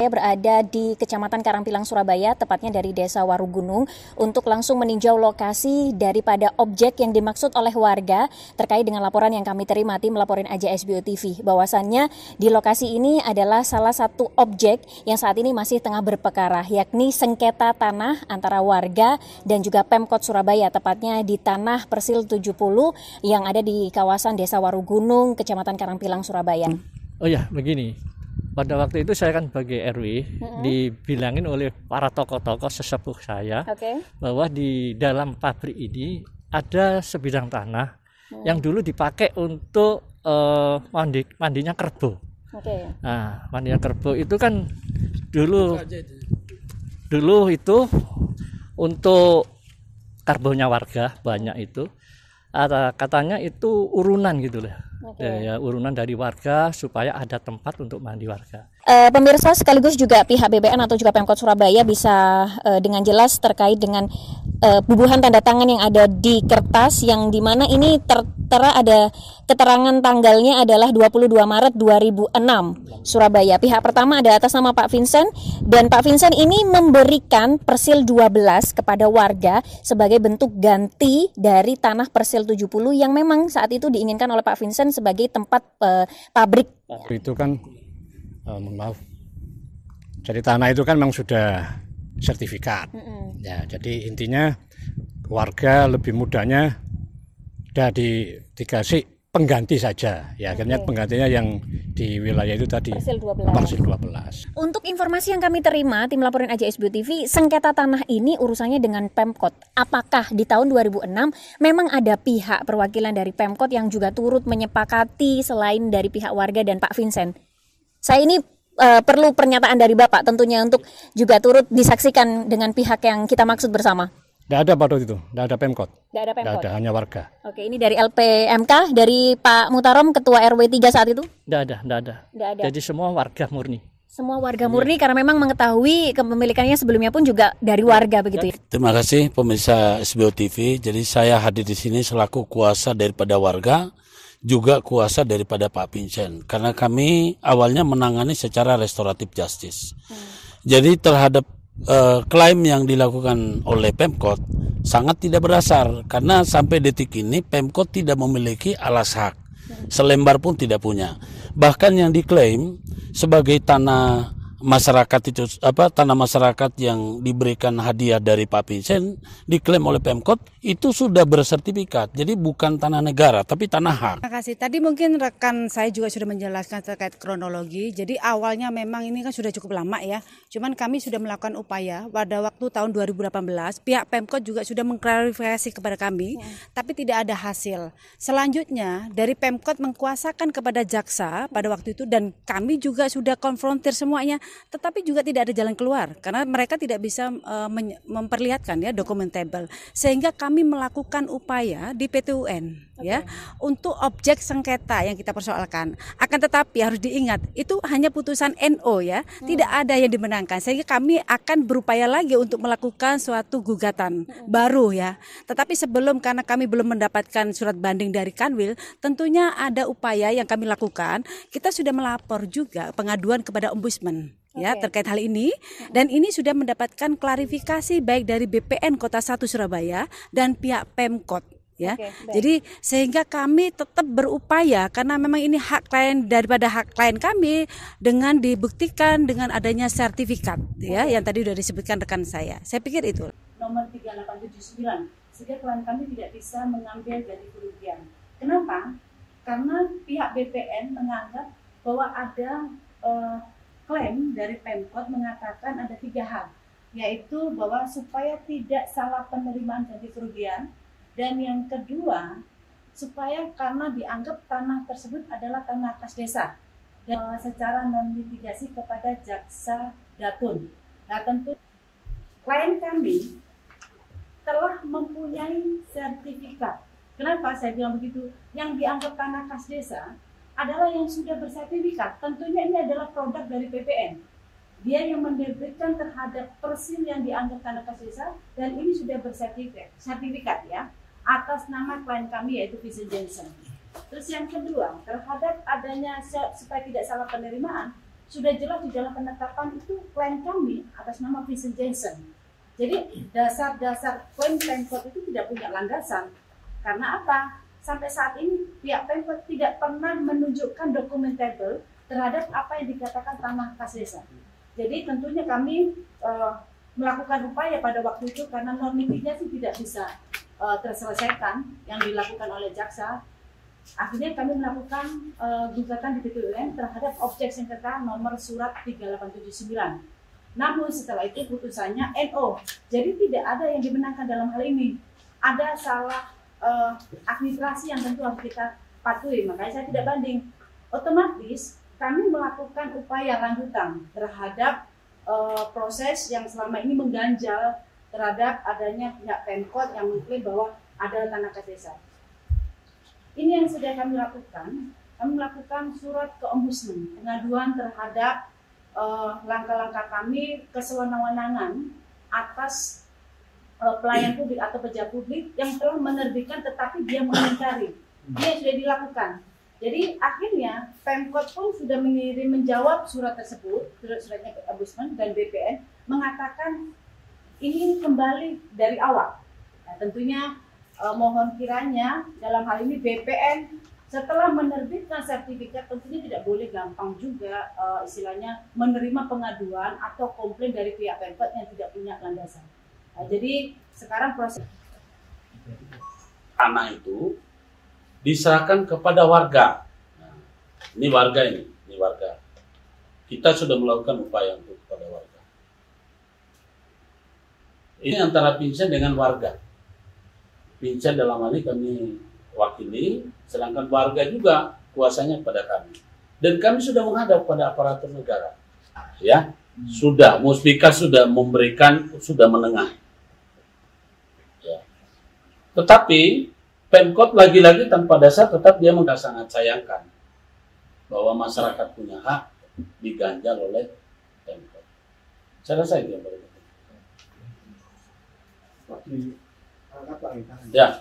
Saya berada di Kecamatan Karangpilang, Surabaya, tepatnya dari Desa Warugunung, untuk langsung meninjau lokasi daripada objek yang dimaksud oleh warga terkait dengan laporan yang kami terima tim Laporin Aja SBO TV. Bahwasannya di lokasi ini adalah salah satu objek yang saat ini masih tengah berperkara, yakni sengketa tanah antara warga dan juga Pemkot Surabaya, tepatnya di tanah Persil 70 yang ada di kawasan Desa Warugunung, Kecamatan Karangpilang, Surabaya. Oh ya, begini. Pada waktu itu saya kan sebagai RW dibilangin oleh para tokoh-tokoh sesepuh saya bahwa di dalam pabrik ini ada sebidang tanah yang dulu dipakai untuk mandinya kerbau. Nah, mandinya kerbau itu kan dulu itu untuk kerbaunya warga banyak itu. Katanya itu urunan gitu lah. Ya, urunan dari warga supaya ada tempat untuk mandi warga. Pemirsa sekaligus juga pihak BPN atau juga Pemkot Surabaya bisa dengan jelas terkait dengan bubuhan tanda tangan yang ada di kertas yang dimana ini tertera ada keterangan tanggalnya adalah 22 Maret 2006 Surabaya. Pihak pertama ada atas nama Pak Vincent, dan Pak Vincent ini memberikan Persil 12 kepada warga sebagai bentuk ganti dari tanah Persil 70 yang memang saat itu diinginkan oleh Pak Vincent sebagai tempat pabrik. Itu kan maaf. Jadi tanah itu kan memang sudah sertifikat. Ya, jadi intinya warga lebih mudahnya dikasih pengganti saja. Ya, akhirnya penggantinya yang di wilayah itu tadi Persil 12. Untuk informasi yang kami terima tim Laporin Aja SBO TV, sengketa tanah ini urusannya dengan Pemkot. Apakah di tahun 2006 memang ada pihak perwakilan dari Pemkot yang juga turut menyepakati selain dari pihak warga dan Pak Vincent? Saya ini perlu pernyataan dari Bapak tentunya untuk juga turut disaksikan dengan pihak yang kita maksud bersama. Tidak ada pada itu, tidak ada Pemkot. Tidak ada Pemkot. Tidak ada, hanya warga. Oke, ini dari LPMK, dari Pak Mutarom, Ketua RW 3 saat itu? Tidak ada. Jadi semua warga murni. Semua warga murni karena memang mengetahui kepemilikannya sebelumnya pun juga dari warga begitu ya. Terima kasih pemirsa SBO TV. Jadi saya hadir di sini selaku kuasa daripada warga, juga kuasa daripada Pak Vincent, karena kami awalnya menangani secara restoratif justice. Jadi terhadap klaim yang dilakukan oleh Pemkot sangat tidak berdasar, karena sampai detik ini Pemkot tidak memiliki alas hak, selembar pun tidak punya. Bahkan yang diklaim sebagai tanah masyarakat itu tanah masyarakat yang diberikan hadiah dari Pak Vincent diklaim oleh Pemkot itu sudah bersertifikat. Jadi bukan tanah negara tapi tanah hak. Terima kasih. Tadi mungkin rekan saya juga sudah menjelaskan terkait kronologi. Jadi awalnya memang ini kan sudah cukup lama ya. Cuman kami sudah melakukan upaya pada waktu tahun 2018. Pihak Pemkot juga sudah mengklarifikasi kepada kami, tapi tidak ada hasil. Selanjutnya dari Pemkot mengkuasakan kepada jaksa pada waktu itu, dan kami juga sudah konfrontir semuanya. Tetapi juga tidak ada jalan keluar karena mereka tidak bisa memperlihatkan ya dokumentable, sehingga kami melakukan upaya di PT-UN ya untuk objek sengketa yang kita persoalkan. Akan tetapi harus diingat itu hanya putusan NO ya, tidak ada yang dimenangkan, sehingga kami akan berupaya lagi untuk melakukan suatu gugatan baru ya. Tetapi sebelum, karena kami belum mendapatkan surat banding dari Kanwil, tentunya ada upaya yang kami lakukan. Kita sudah melapor juga pengaduan kepada Ombudsman ya terkait hal ini, dan ini sudah mendapatkan klarifikasi baik dari BPN Kota 1 Surabaya dan pihak Pemkot ya. Jadi sehingga kami tetap berupaya karena memang ini hak klien, daripada hak klien kami dengan dibuktikan dengan adanya sertifikat ya yang tadi sudah disebutkan rekan saya. Saya pikir itu nomor 3879, sehingga klien kami tidak bisa mengambil dari kerugian. Kenapa? Karena pihak BPN menganggap bahwa ada klaim dari Pemkot mengatakan ada 3 hal, yaitu bahwa supaya tidak salah penerimaan ganti kerugian, dan yang kedua supaya karena dianggap tanah tersebut adalah tanah kas desa, dan secara non-litigasi kepada jaksa Datun. Nah tentu klien kami telah mempunyai sertifikat. Kenapa saya bilang begitu? Yang dianggap tanah kas desa adalah yang sudah bersertifikat. Tentunya ini adalah produk dari PPN. Dia yang menerbitkan terhadap Persil yang dianggap tanah kas desa, dan ini sudah bersertifikat ya, atas nama klien kami yaitu Vincent Jensen. Terus yang kedua, terhadap adanya supaya tidak salah penerimaan, sudah jelas di dalam penetapan itu klaim kami atas nama Vincent Janssen. Jadi dasar-dasar klaim Pemkot itu tidak punya landasan. Karena apa? Sampai saat ini pihak Pemkot tidak pernah menunjukkan dokumentabel terhadap apa yang dikatakan tanah kas desa. Jadi tentunya kami melakukan upaya pada waktu itu karena normatifnya sih tidak bisa terselesaikan yang dilakukan oleh jaksa. Akhirnya kami melakukan gugatan di PT UN terhadap objek sengketa nomor surat 3879. Namun setelah itu putusannya NO. Jadi tidak ada yang dimenangkan dalam hal ini. Ada salah administrasi yang tentu harus kita patuhi. Makanya saya tidak banding. Otomatis kami melakukan upaya lanjutan terhadap proses yang selama ini mengganjal terhadap adanya pihak Pemkot yang mengklaim bahwa ada tanah kas desa. Ini yang sudah kami lakukan. Kami melakukan surat ke Ombudsman, pengaduan terhadap langkah-langkah kami kesewenang-wenangan atas pelayan publik atau pejabat publik yang telah menerbitkan tetapi dia mengingkari. Dia sudah dilakukan. Jadi akhirnya Pemkot pun sudah menjawab surat tersebut, suratnya ke Ombudsman dan BPN mengatakan ini kembali dari awal. Nah, tentunya mohon kiranya dalam hal ini BPN setelah menerbitkan sertifikat tentunya tidak boleh gampang juga istilahnya menerima pengaduan atau komplain dari pihak Pemkot yang tidak punya landasan. Nah, jadi sekarang proses tanah itu diserahkan kepada warga. Nah, ini warga. Kita sudah melakukan upaya untuk kepada warga. Ini antara Vincent dengan warga. Vincent dalam hal ini kami wakili, sedangkan warga juga kuasanya pada kami. Dan kami sudah menghadap pada aparatur negara. Ya, sudah, Muspika sudah memberikan, sudah menengah. Ya. Tetapi Pemkot lagi-lagi tanpa dasar tetap dia sangat sayangkan bahwa masyarakat punya hak diganjal oleh Pemkot. Saya rasa itu yang paling penting. Ya.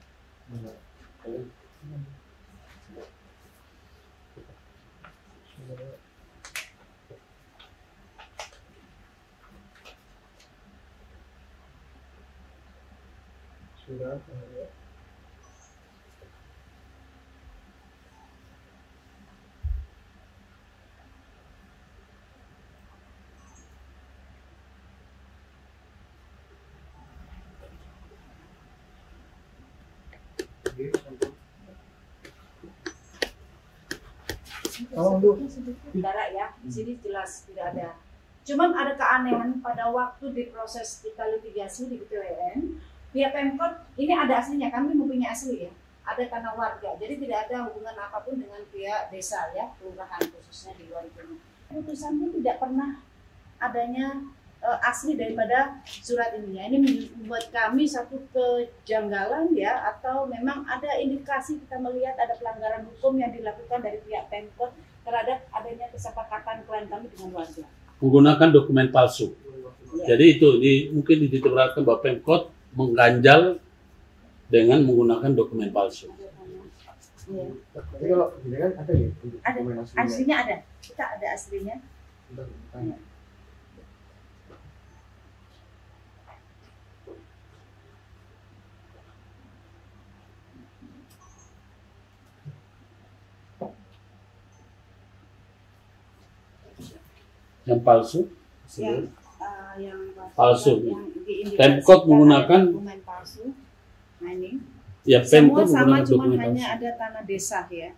Saudara ya, di sini jelas tidak ada. Cuman ada keanehan pada waktu di proses kita litigasi di PTWN, pihak Pemkot ini ada aslinya, kami mempunyai asli ya, ada tanah warga, jadi tidak ada hubungan apapun dengan pihak desa ya, kelurahan khususnya di luar itu. Putusan pun tidak pernah adanya asli daripada surat ini ya. Ini membuat kami satu kejanggalan ya, atau memang ada indikasi kita melihat ada pelanggaran hukum yang dilakukan dari pihak Pemkot terhadap adanya kesepakatan klien kami dengan warga. Menggunakan dokumen palsu. Ya. Jadi ini mungkin dititikberatkan bahwa Pemkot mengganjal dengan menggunakan dokumen palsu. Ya. Tapi kalau ini kan ada nih dokumen aslinya. Aslinya ada, kita ada aslinya. Ya. Yang palsu? Yang palsu. Pemkot menggunakan dokumen palsu. Nah ini. Ya, semua sama, cuma hanya ada tanah desa ya.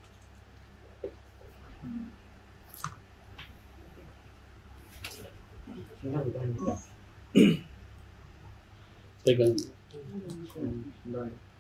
Pegang.